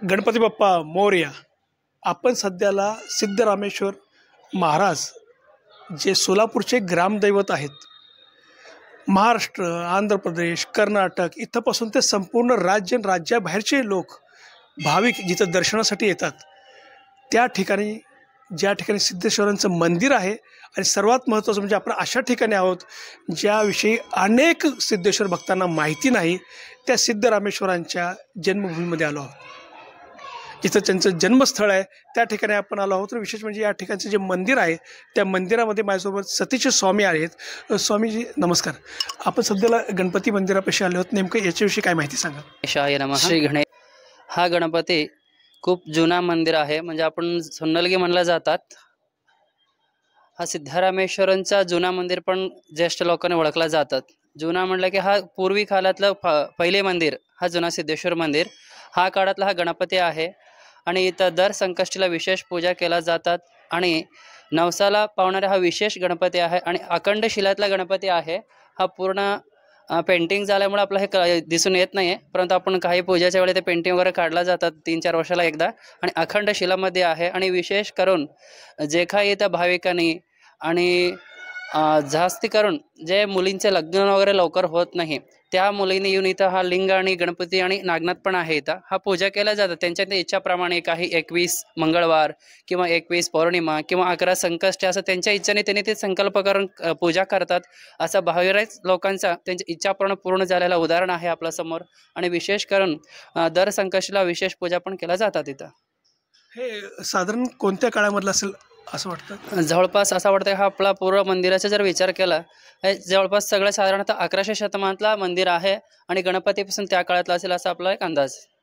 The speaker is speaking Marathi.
गणपती बाप्पा मोरया. आपण सध्याला सिद्धरामेश्वर महाराज जे सोलापूरचे ग्रामदैवत आहेत. महाराष्ट्र, आंध्र प्रदेश, कर्नाटक इथंपासून ते संपूर्ण राज्य आणि राज्याबाहेरचे लोक भाविक जिथं दर्शनासाठी येतात. त्या ठिकाणी ज्या ठिकाणी सिद्धेश्वरांचं मंदिर आहे आणि सर्वात महत्त्वाचं म्हणजे आपण अशा ठिकाणी आहोत ज्याविषयी अनेक सिद्धेश्वर भक्तांना माहिती नाही. त्या सिद्धरामेश्वरांच्या जन्मभूमीमध्ये आलो आहोत, जिथं त्यांचं जन्मस्थळ आहे. त्या ठिकाणी आपण आलो आहोत. तर विशेष म्हणजे या ठिकाणचं जे मंदिर आहे त्या मंदिरामध्ये माझ्यासोबत सतीश स्वामी आहेत. स्वामीजी नमस्कार. आपण सध्याला गणपती मंदिरापाशी आलो आहोत, नेमकं याच्याविषयी काय माहिती सांगा. शाय नमः. श्री गणेश. हा गणपती खूप जुना मंदिर आहे, म्हणजे आपण सोन्नलगी म्हणला जातात. हा सिद्धरामेश्वरांचा जुना मंदिर पण ज्येष्ठ लोकांनी ओळखला जातात. जुना म्हटलं की हा पूर्वी काळातलं पहिले मंदिर, हा जुना सिद्धेश्वर मंदिर. हा काळातला हा गणपती आहे आणि इथं दर संकष्टीला विशेष पूजा केल्या जातात आणि नवसाला पावणारा हा विशेष गणपती आहे आणि अखंड शिलातला गणपती आहे. हा पूर्ण पेंटिंग झाल्यामुळे आपलं हे दिसून येत नाही आहे, परंतु आपण काही पूजाच्या वेळी ते पेंटिंग वगैरे काढला जातात 3-4 वर्षाला एकदा. आणि अखंड शिलामध्ये आहे आणि विशेष करून जे काही इथं भाविकांनी आणि जास्ती करून जे मुलींचे लग्न वगैरे लवकर होत नाही त्या मुलींनी येऊन इथं हा लिंग आणि गणपती आणि नागनाथ पण आहे इथं हा पूजा केल्या जातात. त्यांच्या ते इच्छाप्रमाणे काही 21 मंगळवार किंवा 21 पौर्णिमा किंवा 11 संकष्टी असं त्यांच्या इच्छेने त्यांनी ते संकल्प करून पूजा करतात. असं बऱ्याच लोकांचा त्यांच्या इच्छाप्रमाणे पूर्ण झालेला उदाहरण आहे आपल्यासमोर. आणि विशेष करून दर संकष्टीला विशेष पूजा पण केल्या जातात इथं. हे साधारण कोणत्या काळामधलं असेल असं वाटतं? जवळपास असं वाटतं हा आपला पूर्व मंदिराचा जर विचार केला हे जवळपास सगळं साधारणतः 1100 शतमानातला मंदिर आहे आणि गणपतीपासून त्या काळातला असेल असा आपला एक अंदाज.